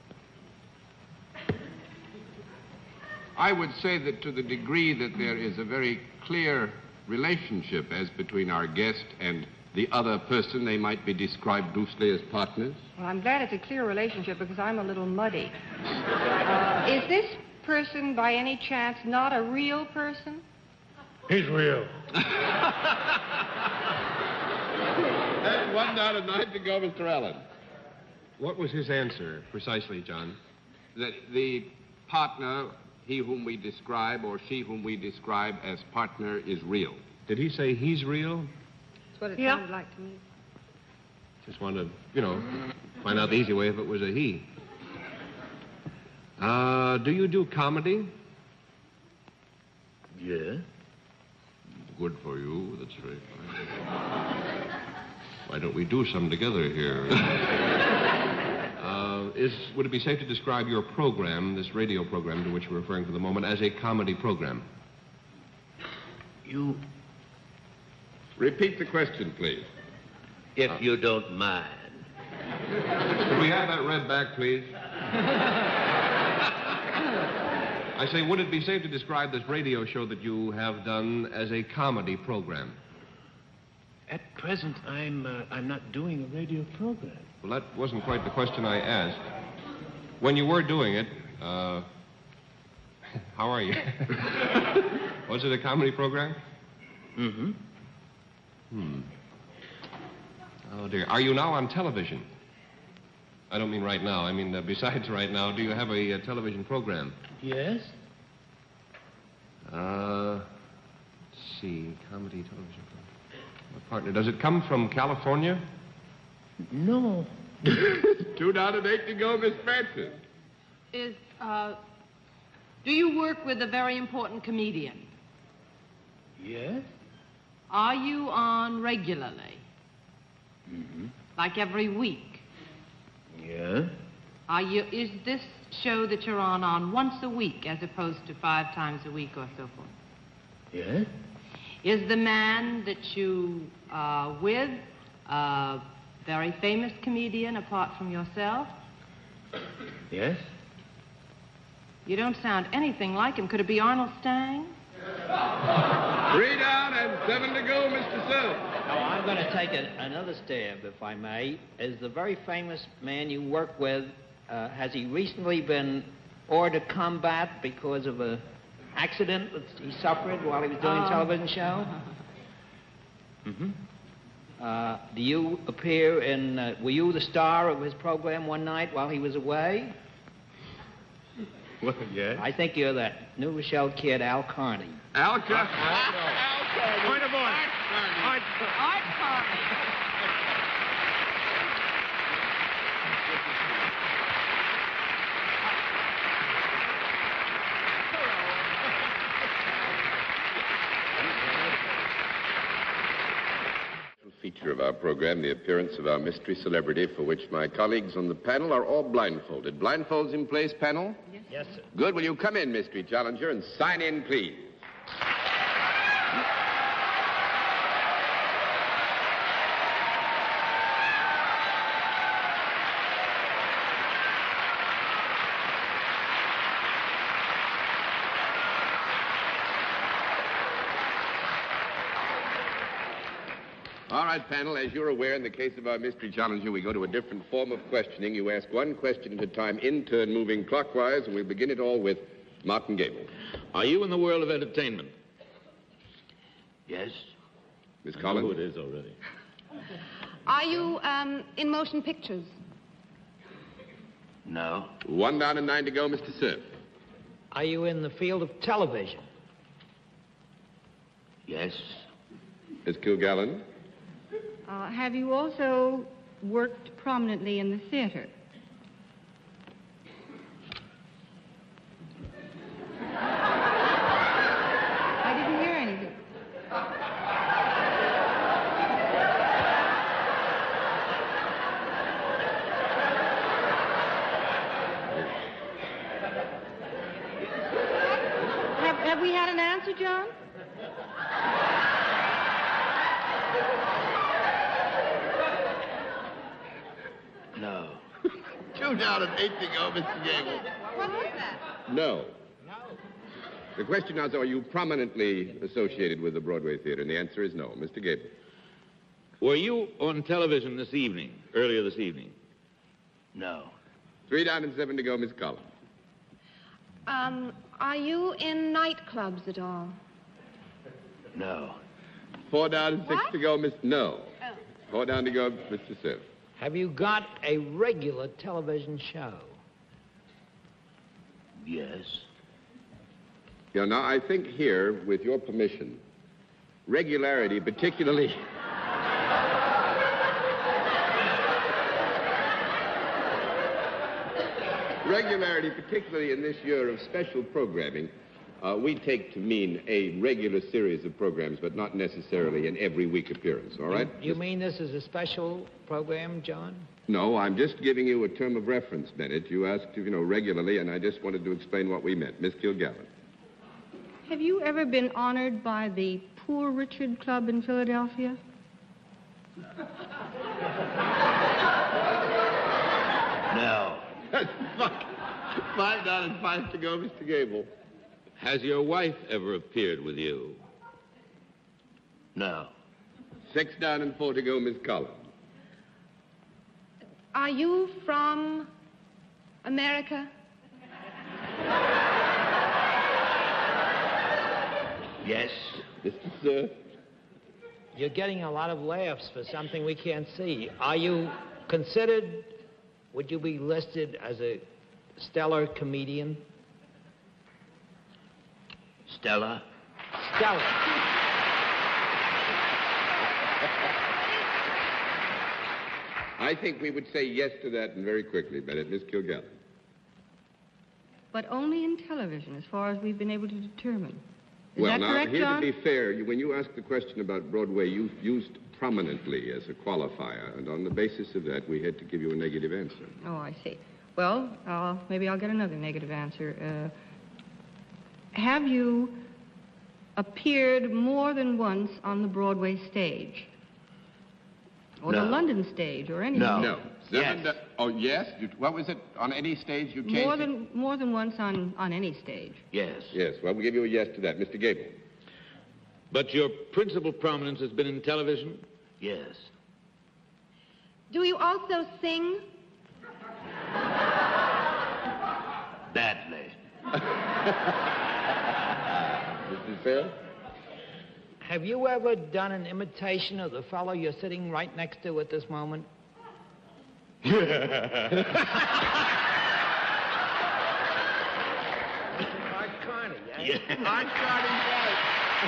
I would say that to the degree that there is a very clear relationship as between our guest and the other person, they might be described loosely as partners.
Well, I'm glad it's a clear relationship because I'm a little muddy. Uh, is this person, by any chance, not a real person?
He's real.
That's one down a night to go, Mister Allen.
What was his answer precisely, John?
That the partner, he whom we describe or she whom we describe as partner, is real.
Did he say he's real?
That's what it
Yeah.
sounded like to me.
Just want to, you know, find out the easy way if it was a he. Uh, do you do comedy?
Yes?
Good for you. That's very fine. Why don't we do some together here? uh, is would it be safe to describe your program, this radio program to which we're referring for the moment, as a comedy program?
You...
Repeat the question, please.
If uh, you don't mind.
Could we have that read back, please? I say, would it be safe to describe this radio show that you have done as a comedy program?
At present, I'm, uh, I'm not doing a radio program.
Well, that wasn't quite the question I asked. When you were doing it, uh, how are you? Was it a comedy program?
Mm-hmm.
Hmm. Oh, dear. Are you now on television? I don't mean right now. I mean, uh, besides right now, do you have a, a television program?
Yes?
Uh, let's see. Comedy television program. My partner. Does it come from California?
No.
Two down and eight to go, Miss Francis.
Is, uh, do you work with a very important comedian?
Yes?
Are you on regularly?
Mm-hmm.
Like every week?
Yeah?
Are you, is this show that you're on on once a week as opposed to five times a week or so forth?
Yes?
Is the man that you are with a very famous comedian apart from yourself?
Yes?
You don't sound anything like him. Could it be Arnold Stang?
Three down and seven to go, Mister Sills.
Now, I'm going to take a, another stab, if I may. Is the very famous man you work with, uh, has he recently been hors de combat because of an accident that he suffered while he was doing
Um,
a television show? Mm-hmm. Uh, do you appear in, uh, were you the star of his program one night while he was away?
Well, yes.
I think you're that New Rochelle kid, Al Carney.
Al Carney.
Al Carney.
Point of order.
Art Carney.
Feature of our program, the appearance of our mystery celebrity, for which my colleagues on the panel are all blindfolded. Blindfolds in place, panel?
Yes, yes sir.
Good. Will you come in, mystery challenger, and sign in, please? All right, panel, as you're aware, in the case of our mystery challenger, we go to a different form of questioning. You ask one question at a time, in turn, moving clockwise, and we'll begin it all with Martin Gable.
Are you in the world of entertainment?
Yes?
Miss
I
Collins?
know who it is already.
Are you, um, in motion pictures?
No.
One down and nine to go, Mister Cerf.
Are you in the field of television?
Yes.
Miss Kilgallen.
Uh, have you also worked prominently in the theater? I didn't hear anything. Have, have we had an answer, John?
No.
Two down and eight to go, Mister Gable.
What was that?
No. No. The question now is, are you prominently associated with the Broadway theater? And the answer is no. Mister Gable.
Were you on television this evening, earlier this evening? No.
Three down and seven to go, Miss Collins.
Um, are you in nightclubs at all?
No.
Four down and six
What?
to go, Miss... No.
Oh.
Four down to go, Mister Cerf.
Have you got a regular television show?
Yes.
Yeah, now, I think here, with your permission, regularity, particularly... regularity, particularly in this year of special programming, uh, we take to mean a regular series of programs, but not necessarily an every week appearance, all right?
You, you mean this is a special program, John?
No, I'm just giving you a term of reference, Bennett. You asked, you know, regularly, and I just wanted to explain what we meant. Miss Kilgallen.
Have you ever been honored by the Poor Richard Club in Philadelphia?
No.
Five down and five to go, Mister Gable.
Has your wife ever appeared with you? No.
Six down and four to go, Miss Collins.
Are you from America?
Yes.
Mister Cerf.
You're getting a lot of laughs for something we can't see. Are you considered, would you be listed as a stellar comedian?
Stella?
Stellar.
I think we would say yes to that, and very quickly, Bennett. Miss Kilgallen.
But only in television, as far as we've been able to determine. Is
well,
that
now,
correct,
here
John?
to be fair, you, when you asked the question about Broadway, you used prominently as a qualifier, and on the basis of that, we had to give you a negative answer.
Oh, I see. Well, uh, maybe I'll get another negative answer. Uh, have you appeared more than once on the Broadway stage? Or
No.
the London stage, or any
No.
stage?
No. Seven
Yes.
to- oh, yes? You, what was it? On any stage you changed
More
it?
than, more than once on, on any stage.
Yes.
Yes, well, we'll give you a yes to that. Mister Gable.
But your principal prominence has been in television? Yes.
Do you also sing?
Badly.
Mister Cerf?
Have you ever done an imitation of the fellow you're sitting right next to at this moment?
Yeah.
Art Carney, eh?
Yeah.
Art Carney's right.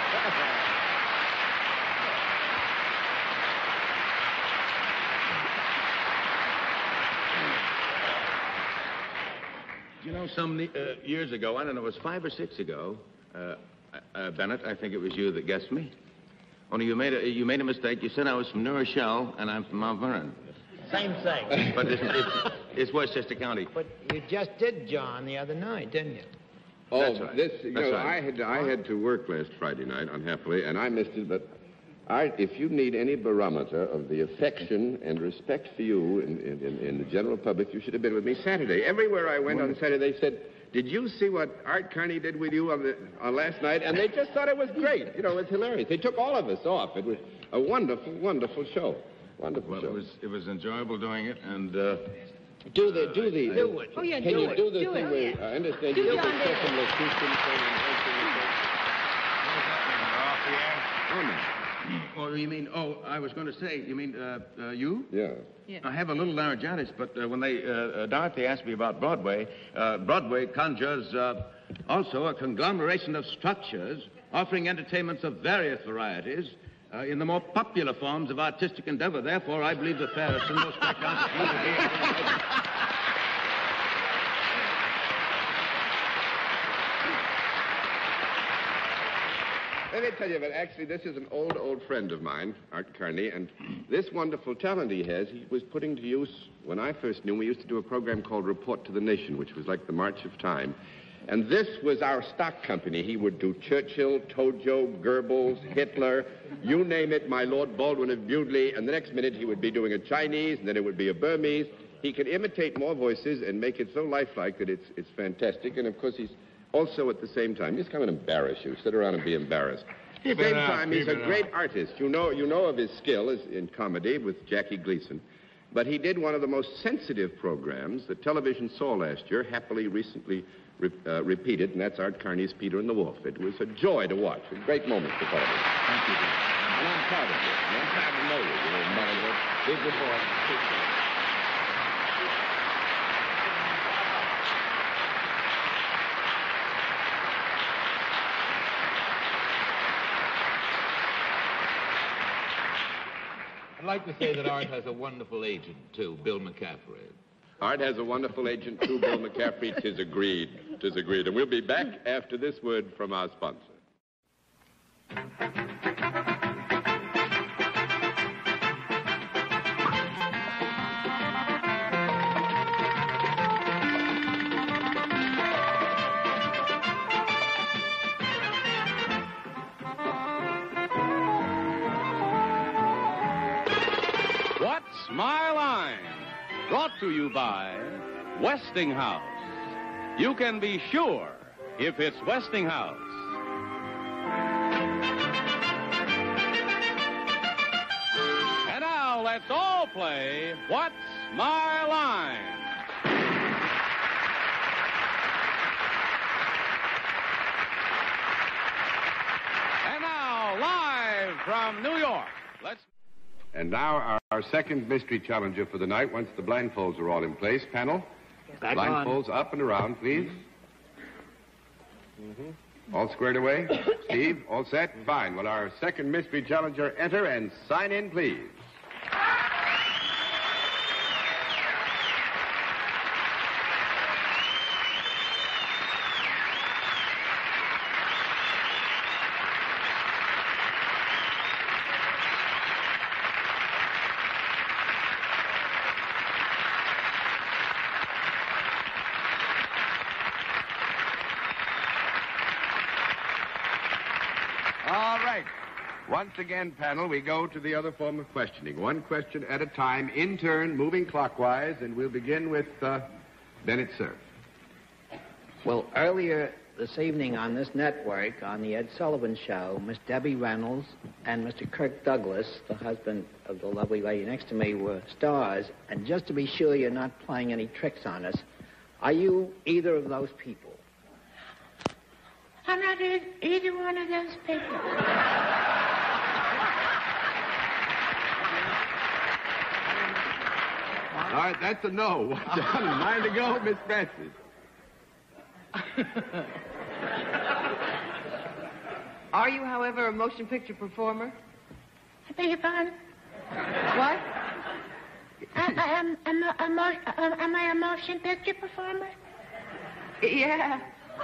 You know, some uh, years ago, I don't know, it was five or six ago, uh, uh, Bennett, I think it was you that guessed me. Only you made a, you made a mistake. You said I was from New Rochelle, and I'm from Mount Vernon.
Same thing.
But it's, it's, it's Westchester County.
But you just did John the other night, didn't you?
Oh,
That's right.
this, you
That's
know,
right.
I had I had to work last Friday night, unhappily, and I missed it, but I, if you need any barometer of the affection and respect for you in, in, in, in the general public, you should have been with me Saturday. Everywhere I went on Saturday, they said, did you see what Art Carney did with you on, the, on last night? And they just thought it was great. You know, it was hilarious. They took all of us off. It was a wonderful, wonderful show. Wonderful
Well,
show.
it was it was enjoyable doing it, and uh,
Do the, do the...
Do it.
Oh, yeah,
Can
do
you
it.
do the
do
thing
it.
where, I understand
Do
you did the
John Davis.
second locution thing and everything.
off the air.
Oh, no.
Well, Oh, you mean, oh, I was going to say, you mean, uh, uh, you?
Yeah.
Yeah.
I have a little laryngitis, but uh, when they, uh, uh, Dorothy asked me about Broadway, uh, Broadway conjures uh, also a conglomeration of structures offering entertainments of various varieties uh, in the more popular forms of artistic endeavor. Therefore, I believe the fairest and most correct answer to you would be...
Let me tell you, but actually, this is an old, old friend of mine, Art Carney, and this wonderful talent he has, he was putting to use, when I first knew him, we used to do a program called Report to the Nation, which was like the March of Time. And this was our stock company. He would do Churchill, Tojo, Goebbels, Hitler, you name it, my Lord Baldwin of Bewdley, and the next minute he would be doing a Chinese, and then it would be a Burmese. He could imitate more voices and make it so lifelike that it's, it's fantastic, and of course he's also, at the same time, he's come and embarrass you. Sit around and be embarrassed. At the
Keep it
same
up,
time, he's a
keep it
great
up.
artist. You know, you know of his skill as in comedy with Jackie Gleason. But he did one of the most sensitive programs that television saw last year, happily recently re uh, repeated, and that's Art Carney's Peter and the Wolf. It was a joy to watch. A great moment for television.
Thank you, Jim.
And I'm proud of you. And I'm proud to know you. You know, Mother, big good boy. Big boy.
I'd like to say that Art has a wonderful agent, too, Bill McCaffrey.
Art has a wonderful agent, too, Bill McCaffrey. Tis agreed. Tis agreed. And we'll be back after this word from our sponsor.
What's My Line? Brought to you by Westinghouse. You can be sure if it's Westinghouse. And now let's all play What's My Line? And now, live from New York, let's...
And now our, our second mystery challenger for the night, once the blindfolds are all in place. Panel,
Back
blindfolds up and around, please. Mm-hmm. All squared away? Steve, all set? Fine. Will our second mystery challenger enter and sign in, please? All right. Once again, panel, we go to the other form of questioning. One question at a time, in turn, moving clockwise, and we'll begin with uh, Bennett Cerf.
Well, earlier this evening on this network, on the Ed Sullivan Show, Miss Debbie Reynolds and Mister Kirk Douglas, the husband of the lovely lady next to me, were stars. And just to be sure you're not playing any tricks on us, are you either of those people?
I'm not e- either one of those people.
All right, that's a no. What's on nine to go, Miss Francis?
Are you, however, a motion picture performer?
I beg your pardon?
What?
I, I am, am, a, a mo- uh, am I a motion picture performer?
Yeah.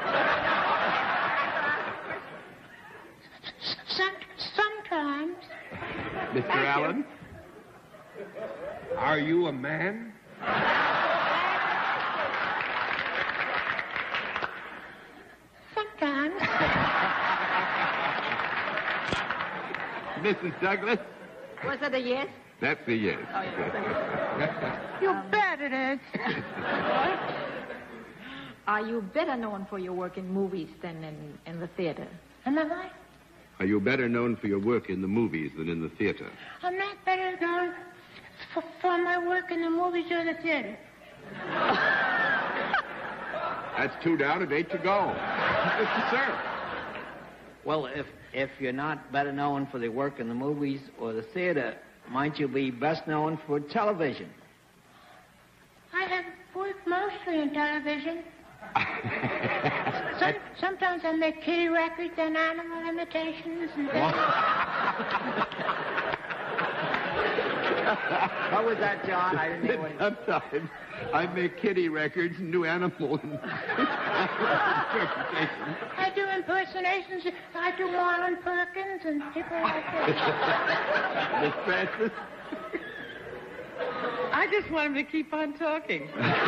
Some, sometimes.
Mister Allen? Are you a man?
Sometimes.
Missus Douglas?
Was it a yes?
That's a yes.
Oh, yes. You bet it is.
Are you better known for your work in movies than in, in the theater?
Am I right?
Are you better known for your work in the movies than in the theater?
I'm not better known for, for my work in the movies or the theater.
That's two down and eight to go. Mister Sir.
Well, if if you're not better known for the work in the movies or the theater, might you be best known for television?
I have worked mostly in television. Some, sometimes I make kitty records and animal imitations and things.
What was that, John? I didn't hear what he...
Sometimes I make kitty records and do animal impersonations.
I do impersonations. I do Marlon Perkins and people like that.
Miss Francis?
I just want him to keep on talking.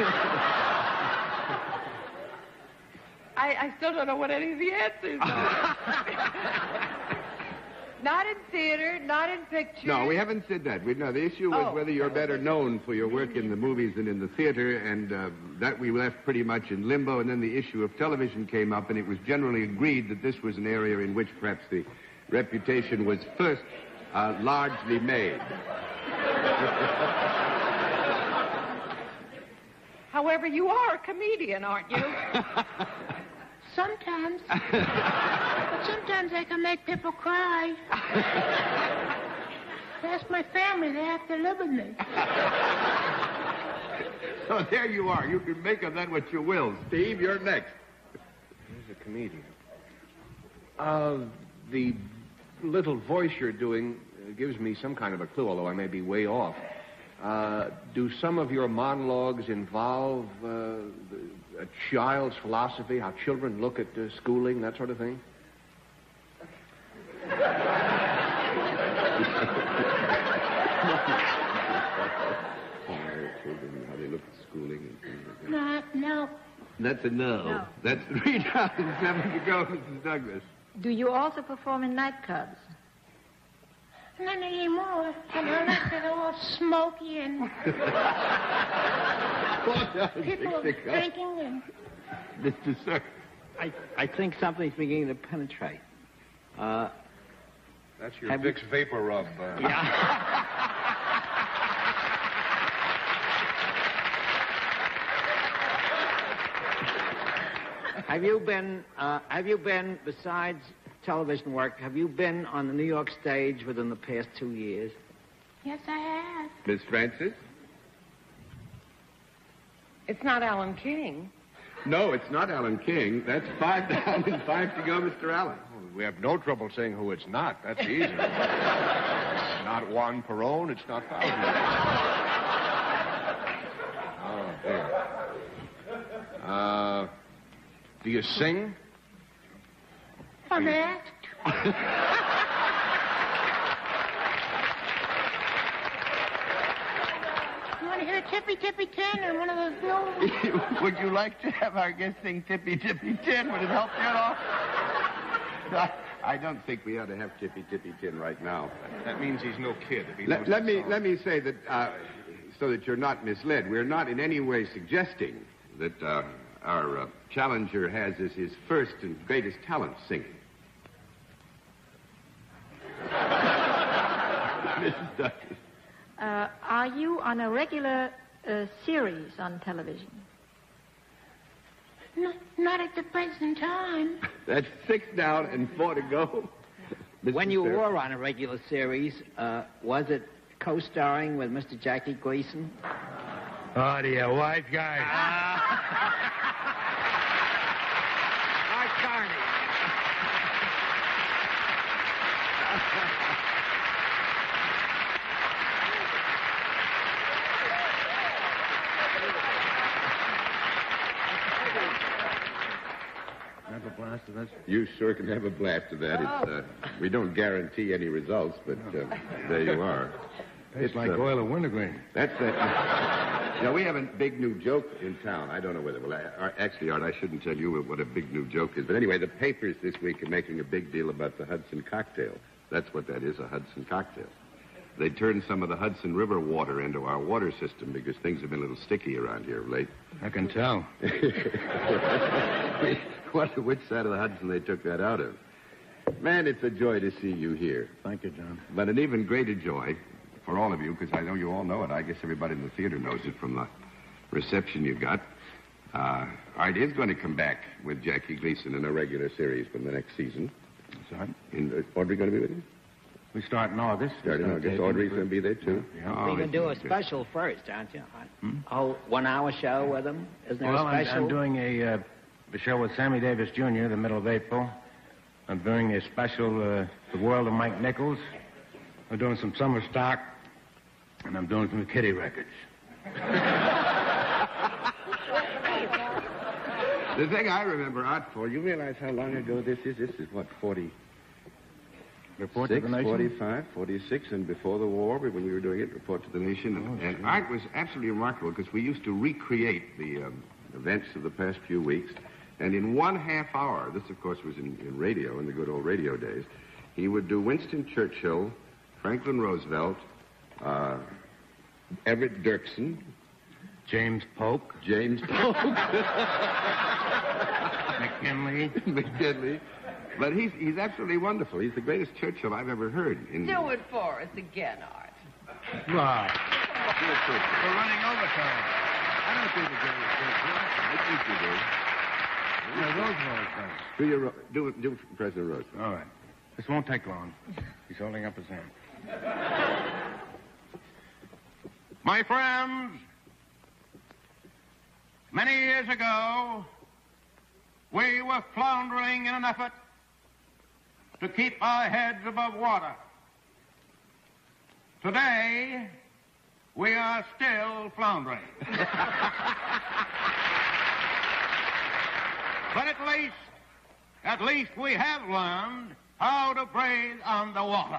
I, I still don't know what any of the answers are. Not in theater, not in pictures.
No, we haven't said that. We, no, the issue was
Oh.
whether you're better known for your work in the movies than in the theater, and uh, that we left pretty much in limbo. And then the issue of television came up, and it was generally agreed that this was an area in which perhaps the reputation was first uh, largely made.
However, you are a comedian, aren't you?
Sometimes. But sometimes I can make people cry. Ask my family. They have to live with me.
So there you are. You can make of that what you will. Steve, you're next.
Who's a comedian? Uh, the little voice you're doing uh, gives me some kind of a clue, although I may be way off. Uh, do some of your monologues involve uh, a child's philosophy, how children look at uh, schooling, that sort of thing?
Children, how they look at schooling and things like that.
No, no.
That's a no.
No.
That's three down and seven to go, Missus Douglas.
Do you also perform in nightclubs?
Not anymore. You know, that's they're all smoky and people drinking and...
Mister Sir.
I, I think something's beginning to penetrate. Uh,
That's your
Have
Vicks Vapor Rub. Uh,
yeah. Have you been, uh, have you been, besides television work, have you been on the New York stage within the past two years?
Yes, I have.
Miss Francis?
It's not Alan King.
No, it's not Alan King. That's five down and five to go, Mister Allen.
we have no trouble saying who it's not. That's easy. It's not Juan Perón. It's not Fowler. Oh, dear. Uh, do you sing?
I'm asked. You want to hear Tippy Tippy Tin or one of those bills?
Would you like to have our guest sing Tippy Tippy Tin? Would it help you at all? I, I don't think we ought to have Tippy Tippy Tin right now.
That means he's no kid. If he
Let,
knows
let
the
me
song.
let me say that uh, so that you're not misled, we're not in any way suggesting that uh, our uh, challenger has as his first and greatest talent singing. Missus Douglas.
Uh, are you on a regular uh, series on television?
No, not at the present time.
That's six down and four to go.
When you were on a regular series, uh, was it co-starring with Mister Jackie Gleason?
Oh, dear, white guy.
Art Carney.
Have a blast of that? You sure can have a blast of that. It's, uh, we don't guarantee any results, but uh, there you are.
Tastes like oil of wintergreen.
That's it. Now, we have a big new joke in town. I don't know whether... Well, I, actually, Art, I shouldn't tell you what a big new joke is. But anyway, the papers this week are making a big deal about the Hudson cocktail. That's what that is, a Hudson cocktail. They turned some of the Hudson River water into our water system because things have been a little sticky around here of late.
I can tell.
What, which side of the Hudson they took that out of? Man, it's a joy to see you here.
Thank you, John.
But an even greater joy for all of you, because I know you all know it. I guess everybody in the theater knows it from the reception you got. Uh, Art is going to come back with Jackie Gleason in a regular series from the next season.
Son?
In, uh, Audrey going to be with you?
We start in August.
Start in August. Audrey's going to be there, too?
Yeah.
Oh,
You're going to do a
it's-
special first, aren't you?
Hmm?
A whole one-hour show with them? Isn't there
Well,
a
I'm,
special?
I'm doing a, uh, a show with Sammy Davis Junior the middle of April. I'm doing a special, uh, The World of Mike Nichols. I'm doing some summer stock, and I'm doing some Kitty records.
The thing I remember Art for, you realize how long ago this is? This is, what, forty?
Report to the Nation?
forty-five, forty-six, and before the war, when we were doing it, Report to the Nation. And,
Oh,
and
sure.
Art was absolutely remarkable because we used to recreate the um, events of the past few weeks. And in one half hour, this, of course, was in, in radio, in the good old radio days, he would do Winston Churchill, Franklin Roosevelt, uh, Everett Dirksen,
James Polk.
James Polk.
McKinley.
McKinley. But he's he's absolutely wonderful. He's the greatest Churchill I've ever heard. In,
Do it for us again, Art.
Right. We're running overtime.
I don't think the greatest Churchill. I think you do.
Yeah, Roosevelt's done.
Do your ro- do do President Roosevelt.
All right. This won't take long. He's holding up his hand. My friends, many years ago, we were floundering in an effort to keep our heads above water. Today, we are still floundering. But at least, at least we have learned how to breathe underwater.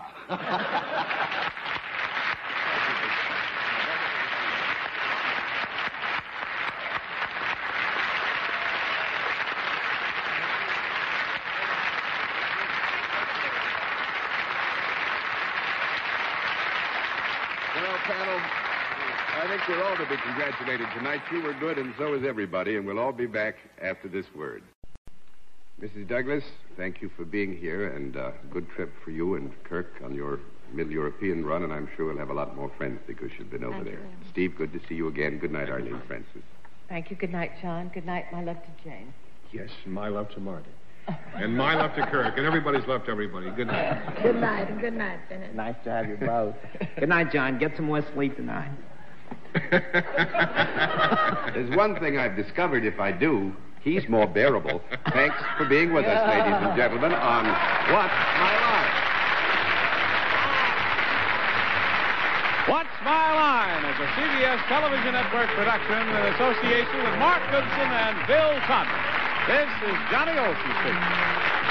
Well, panel, I think we're all to be congratulated tonight. You were good, and so is everybody, and we'll all be back after this word. Missus Douglas, thank you for being here, and uh, good trip for you and Kirk on your Middle European run, and I'm sure we'll have a lot more friends because you've been over
Thank
there.
you.
Steve, good to see you again. Good night, Arlene Francis.
Thank you. Good night, John. Good night, my love to Jane.
Yes, my love to Marty. And my love to Kirk, and everybody's love to everybody. Good night.
Good night, and good night, Bennett.
Nice to have you both. Good night, John. Get some more sleep tonight.
There's one thing I've discovered. If I do, he's more bearable. Thanks for being with us, ladies and gentlemen, on What's My Line?
What's My Line is a C B S television network production in association with Mark Goodson and Bill Conner. This is Johnny Olson speaking.